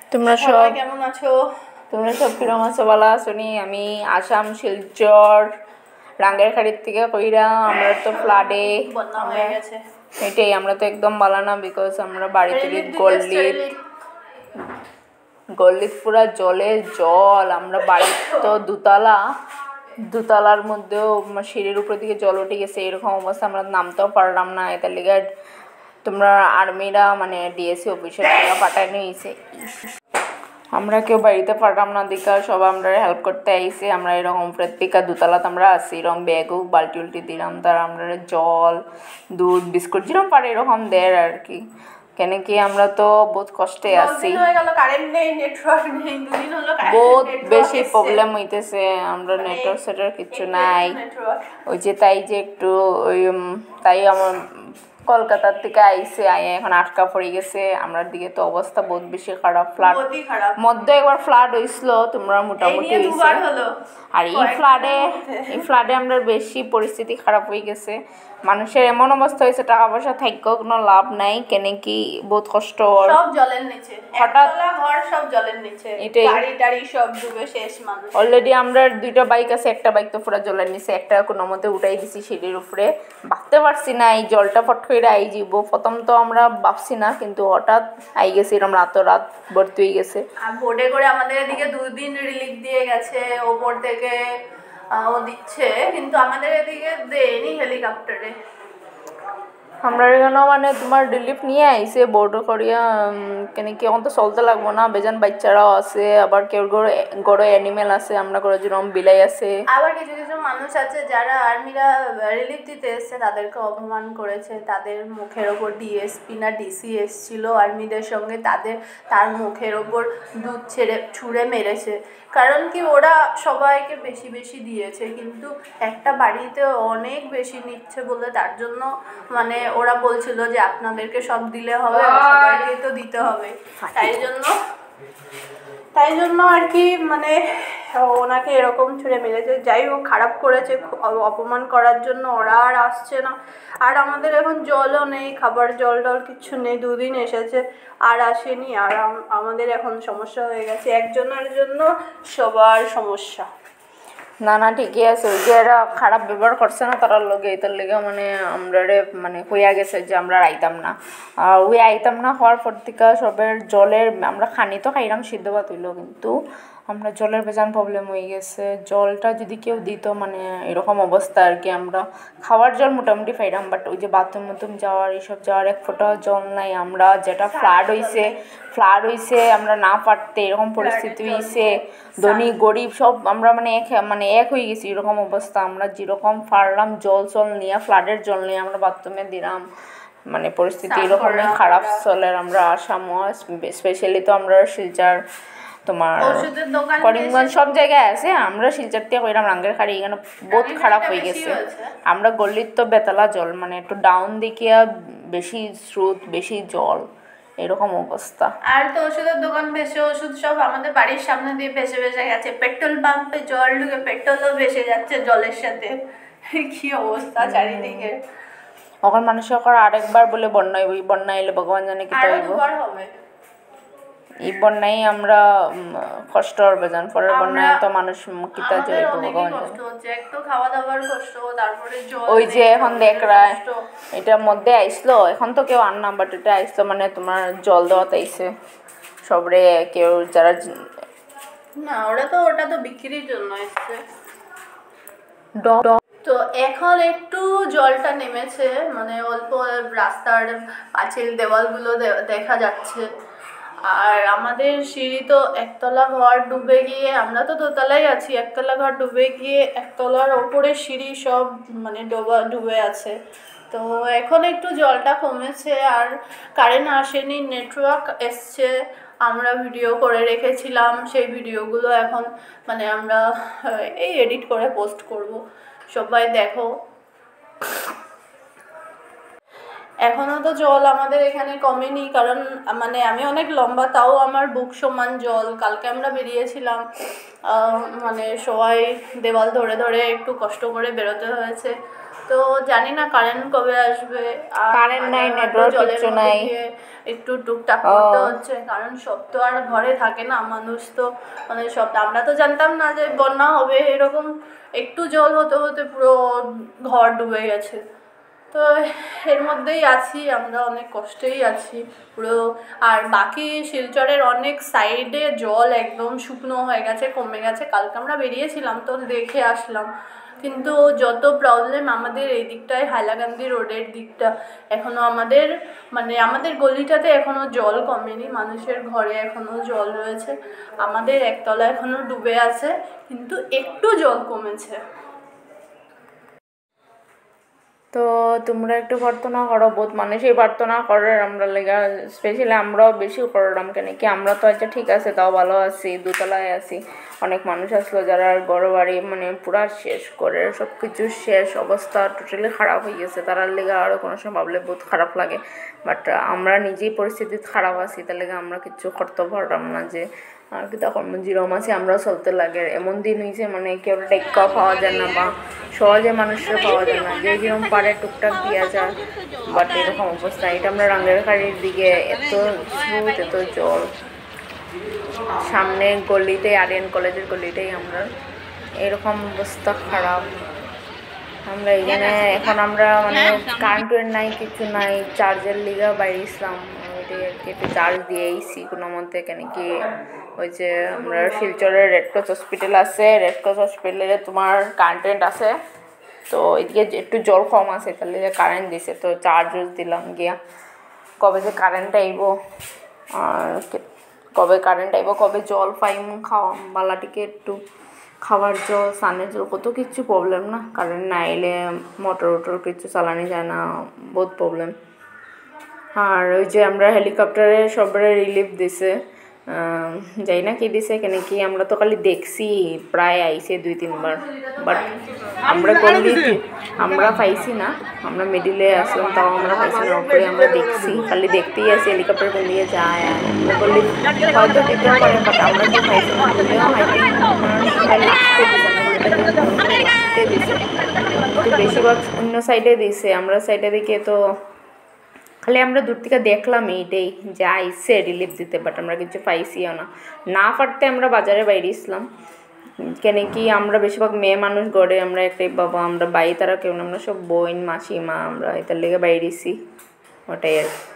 তোমরা সব কেমন আছো? তোমরা সব কিরকম আছো? ভালো আছো নি? আমি আসাম শিলচর রাঙ্গারখাড়ির থেকে কইরা আমরা তো ফ্লাডে এটাই আমরা তো একদম ভালো না, বিকজ আমরা বাড়ি থেকে গল্লিত পুরা জলে জল। আমরা বাড়ি তো দুতলার মধ্যেও সিঁড়ির উপর দিকে জল উঠে গেছে, এরকম অবস্থা। আমরা নামতেও পারলাম না। এটার লিগে তোমরা আর্মিরা মানে ডিএসসি অফিসের থেকে পাঠানো হয়েছে। আমরা কেউ বাড়িতে পারলাম না দিকা সব আমরা হেল্প করতে আইসে। আমরা এরকম প্রত্যেকা দুতলাতে আমরা আসি, এরকম ব্যাগও বালতি উল্টি দিলাম, তার আমরা জল দুধ বিস্কুট যেরকম পারে এরকম দেয় আর কি। কেন কি আমরা তো বহুত কষ্টে আছি, বহুত বেশি প্রবলেম হইতেছে। আমরা নেটওয়ার্ক সেটার কিছু নাই। ওই যে তাই যে একটু ওই তাই আমার কলকাতার থেকে আইসে এখন আটকা পড়ে গেছে। আমরা দিকে তো অবস্থা বহুত বেশি খারাপ। ফ্লাড মধ্যে একবার ফ্লাড হয়েছিল, তোমরা মোটামুটি হয়েছে। আর এই ফ্লাডে আমরা বেশি পরিস্থিতি খারাপ হয়ে গেছে। মানুষের এমন অবস্থা হয়েছে টাকা পয়সা থাকলেও কোনো লাভ নাই, কেন কি বহুত কষ্ট। সব জলের নিচে, একতলা ঘর সব জলের নিচে, গাড়ি টাড়ি সব ডুবে শেষ। মানুষ অলরেডি আমরা দুইটা বাইক আছে, একটা বাইক তো পুরো জলের নিচে, একটা কোনো মতে উঠাই দিছি সিঁড়ির উপরে। ভাবতে পারছি না এই জলটা ফট করে আই যাব, প্রথম তো আমরা ভাবছি না, কিন্তু হঠাৎ আই গেছে এরকম রাত ভর্তি হয়ে গেছে। আর বোটে করে আমাদের এদিকে 2 দিন রিলিফ দিয়ে গেছে ওপর থেকে, ও দিচ্ছে, কিন্তু আমাদের এদিকে দেয়নি হেলিকপ্টারে। আমরা এখানে মানে তোমার রিলিফ নিয়ে আইসে বোর্ডও করিয়া, কেন কি এখন তো চলতে লাগবো না। বেজান বাচ্চারাও আছে, আবার কেউ গড়ে অ্যানিমেল আছে, আমরা করে যেরকম বিলাই আছে। আবার কিছু কিছু মানুষ আছে যারা আর্মিরা রিলিফ দিতে এসছে তাদেরকে অপমান করেছে। তাদের মুখের ওপর ডিএসপি না ডিসি এসছিল আর্মিদের সঙ্গে, তার মুখের ওপর দুধ ছুঁড়ে মেরেছে। কারণ কি ওরা সবাইকে বেশি বেশি দিয়েছে, কিন্তু একটা বাড়িতে অনেক বেশি নিচ্ছে বলে তার জন্য মানে ওরা বলছিল যে আপনাদেরকে সব দিলে হবে, সবাইকে তো দিতে হবে। তাই জন্য আর কি মানে ওনাকে এরকম ছুঁড়ে মেরেছে। যাই হোক, খারাপ করেছে, অপমান করার জন্য ওরা আর আসছে না। আর আমাদের এখন জলও নেই, খাবার জল কিচ্ছু নেই। 2 দিন এসেছে আর আসেনি। আর আমাদের এখন সমস্যা হয়ে গেছে, একজনের জন্য সবার সমস্যা। না ঠিকই আছে। ওই যে এরা খারাপ ব্যবহার করছে না তারার লগে, এটার লেগে মানে আমরা মানে হইয়া গেছে যে আমরা আইতাম না। আর ওই আইতাম না হওয়ার পর থেকে সবের জলের আমরা খানি তো খাইলাম সিদ্ধ ভাত হইলো, কিন্তু আমরা জলের বেজান প্রবলেম হয়ে গেছে। জলটা যদি কেউ দিত মানে এরকম অবস্থা আর কি। আমরা খাওয়ার জল মোটামুটি পাইলাম, বাট ওই যে বাথরুম যাওয়ার এইসব যাওয়ার এক ফোঁটাও জল নাই। আমরা যেটা ফ্লাড হয়েছে আমরা না পারতে এরকম পরিস্থিতি হয়েছে। ধনী গরিব সব আমরা মানে এক হয়ে গেছি এরকম অবস্থা। আমরা যেরকম পারলাম জল নিয়ে, ফ্লাডের জল নিয়ে আমরা বাথরুমে দিলাম। মানে পরিস্থিতি এরকমই খারাপ চলে। আমরা আসাম স্পেশালি তো আমরা শিলচর তোমার করিমগঞ্জ সব জায়গায় আছে, আমরা শিলচর থেকে কইলাম রাঙ্গারখাড়ি, এখানে বহুত খারাপ হয়ে গেছে। আমরা গল্লির তো বেতলা জল, মানে একটু ডাউন দেখিয়া বেশি স্রোত বেশি জল, এরকম অবস্থা। আর তো ওষুধের দোকান ভেসে, ওষুধ সব আমাদের বাড়ির সামনে দিয়ে ভেসে গেছে। পেট্রোল পাম্পে জল ঢুকে পেট্রোলও ভেসে যাচ্ছে জলের সাথে। কি অবস্থা চারিদিকে। এখন মানুষের আরেকবার বলে বন্যা হইব, বন্যা এলে ভগবান জানে কি হবে। এই বন্যায় আমরা কষ্ট হবে, জান পরের বন্যায় তো মানুষ কিতা যাইব ভগবান জানে। একটু খাওয়া দাওয়ার কষ্ট, তারপরে ওই যে এখন দেখরা এটার মধ্যে আইসলো, এখন তো কেউ আন না, বাট এটা আইসলো মানে তোমার জল দেওয়াতে আইসে সবরে। কেউ যারা না ওটা তো বিক্রির জন্য এসছে। তো এখন একটু জলটা নেমেছে, মানে অল্প রাস্তার পাঁচিল দেওয়ালগুলো দেখা যাচ্ছে। আর আমাদের সিঁড়ি তো একতলা ঘর ডুবে গিয়ে, আমরা তো দোতলায় আছি, একতলা ঘর ডুবে গিয়ে একতলার ওপরে সিঁড়ি সব মানে ডুবে আছে। তো এখন একটু জলটা কমেছে। আর কারেন্ট আসেনি, নেটওয়ার্ক এসছে। আমরা ভিডিও করে রেখেছিলাম, সেই ভিডিওগুলো এখন মানে আমরা এই এডিট করে পোস্ট করব, সবাই দেখো। এখনও তো জল আমাদের এখানে কমেনি, কারণ মানে আমি অনেক লম্বা, তাও আমার বুক সমান জল। কালকে আমরা বেরিয়েছিলাম, মানে সবাই দেওয়াল ধরে একটু কষ্ট করে বেরোতে হয়েছে। তো জানি না কারেন্ট কবে আসবে। আর কারেন্ট নাই, হয়তো নেটওয়ার্ক জলের কিচ্ছু মধ্যে নাই। গিয়ে একটু টুকটাক করতে হচ্ছে, কারণ সব তো আর ঘরে থাকে না মানুষ, তো মানে সব আমরা তো জানতাম না যে বন্যা হবে এরকম, একটু জল হতে হতে পুরো ঘর ডুবে গেছে। তো এর মধ্যেই আছি আমরা, অনেক কষ্টেই আছি পুরো। আর বাকি শিলচরের অনেক সাইডে জল একদম শুকনো হয়ে গেছে, কমে গেছে। কালকে আমরা বেরিয়েছিলাম তো দেখে আসলাম, কিন্তু যত প্রবলেম আমাদের এই দিকটায় হাইলাকান্দি রোডের দিকটা, এখনও আমাদের মানে আমাদের গলিটাতে এখনও জল কমেনি, মানুষের ঘরে এখনও জল রয়েছে। আমাদের একতলা এখনও ডুবে আছে, কিন্তু একটু জল কমেছে। তো তোমরা একটু প্রার্থনা করো, বহুত মানুষই প্রার্থনা করে আমরা লেগা, স্পেশালি আমরাও বেশি করলাম, কেন কি আমরা তো আচ্ছা ঠিক আছে তাও ভালো আছি, দোতলায় আছি। অনেক মানুষ আসলো যারা ঘর বাড়ি মানে পুরা শেষ করে, সব কিছু শেষ অবস্থা টোটালি খারাপ হয়ে গেছে, তারার লেগে আরও কোনো সময় ভাবলে বহুত খারাপ লাগে। বাট আমরা নিজেই পরিস্থিতি খারাপ আছি, তার লেগে আমরা কিছু করতে পারলাম না, যে আর কি তখন জিরো মাসে আমরা চলতে লাগে। এমন দিন হয়েছে মানে কেউ টেক্কা পাওয়া যায় না, বা সহজে মানুষরা পাওয়া যায় না, যে যেরকম পারে টুকটাক দিয়া যায়। বাট এরকম অবস্থা, এটা আমরা রাঙ্গেরখাড়ির দিকে এত স্রোত, এত জল, সামনে গলিতে আরিয়ান কলেজের গলিতেই আমরা, এরকম অবস্থা খারাপ। আমরা এখানে এখন আমরা মানে কারেন্টের নাই, কিছু নাই, চার্জের লিগা বাইরে ইসলাম, ওইটাই আর কি, একটু চার্জ দিয়ে আইসি কোনো মতে। কেন কি ওই যে আমরা শিলচরের রেড ক্রস হসপিটাল আছে, রেড ক্রস হসপিটালে তোমার কারেন্ট আছে, তো এদিকে একটু জল কম আছে, তার লিগে কারেন্ট দিছে, তো চার্জ দিলাম গিয়া। কবে যে কারেন্ট আইব, আর কবে কারেন্ট আইব, কবে জল পাইম খাওয়া বালাটিকে, একটু খাওয়ার জল, স্নানের জল, কত কিছু প্রবলেম না। কারেন্ট না এলে মোটর ওটর কিছু চালানি যায় না, বহুত প্রবলেম। আর ওই যে আমরা হেলিকপ্টারে সবাই রিলিফ দিছে, যাই না কি দিছে, কেন কি আমরা তো খালি দেখছি, প্রায় আইছে 2-3 বার, বাট আমরা করলি আমরা পাইছি না, আমরা মিডিলে আসলাম তাও আমরা পাইছি না, ওপরে আমরা দেখছি, খালি দেখতেই আছি হেলিকপ্টার কোন দিয়ে যায়, আমরা করলি হয়তো দিতে পারে, বাট আমরা তো পাইছি না, বললেও হয়তো দিছে, তো বেশিরভাগ অন্য সাইডে দিছে, আমরা সাইডে দিকে তো খালি আমরা দূর থেকে দেখলাম এইটাই যে আইসে রিলিফ দিতে, বাট আমরা কিছু পাইছিও না। না পারতে আমরা বাজারে বাইরে ইসলাম, কেন কি আমরা বেশিরভাগ মেয়ে মানুষ গড়ে, আমরা একটাই বাবা, আমরা বাই তারা কেউ না, আমরা সব বোন মাসি মা, আমরা এটার লেগে বাইরেছি, ওটাই আর